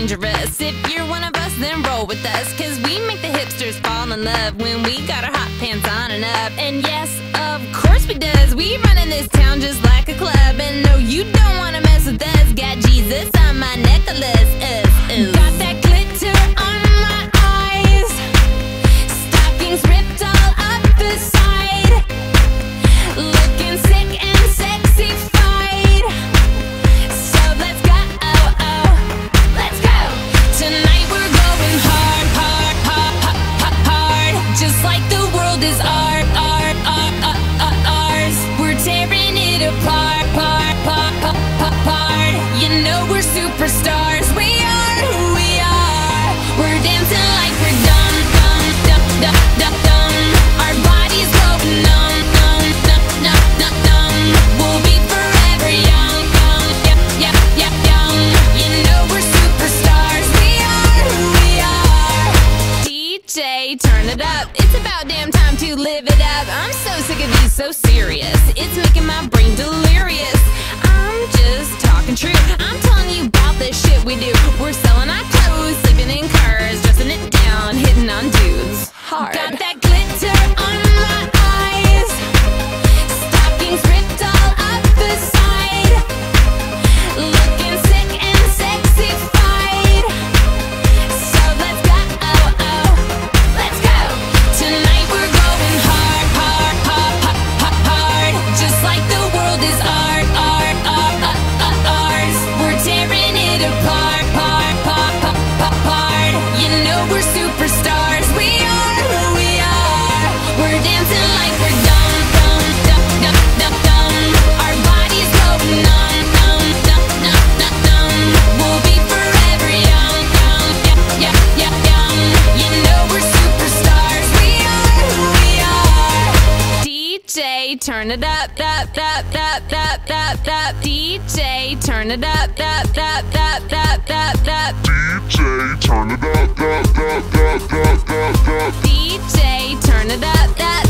dangerous. If you're one of us, then roll with us, cause we make the hipsters fall in love when we got our hot pants on and up. And yes, of course we does. We run in this town just like a club. And no, you don't wanna mess with us. Got Jesus on my necklace. Got that glitter on my eyes. Stockings ripped all up the side. Looking sick and sexified. So let's go, let's go. Tonight we're going hard, hard, hard, hard, hard. Just like the world is ours. We're tearing it apart, part. You know we're superstars. We are who we are. We're dancing like we're dumb. Our bodies going numb. We'll be forever young. You know we're superstars. We are who we are. DJ, turn it up. It's about damn time to live it up. I'm so sick of you so serious. It's making my brain delirious. I'm just talking true. I'm telling you about the shit we do. We're selling our clothes, sleeping in cars, dressing it down, hitting on dudes hard. Got that glitter on my eyes. Stockings ripped all up the side. Looking sick and sexified. So let's go, let's go. Tonight we're going hard, hard, hard, hard, hard. Just like the world is ours. We're tearing it apart, part. You know we're superstars. We are who we are. We're dancing like we're dumb. Our bodies go numb. We'll be forever young. You know we're superstars. We are who we are. DJ, turn it up. DJ, turn it up. DJ, turn it up. DJ, turn it up.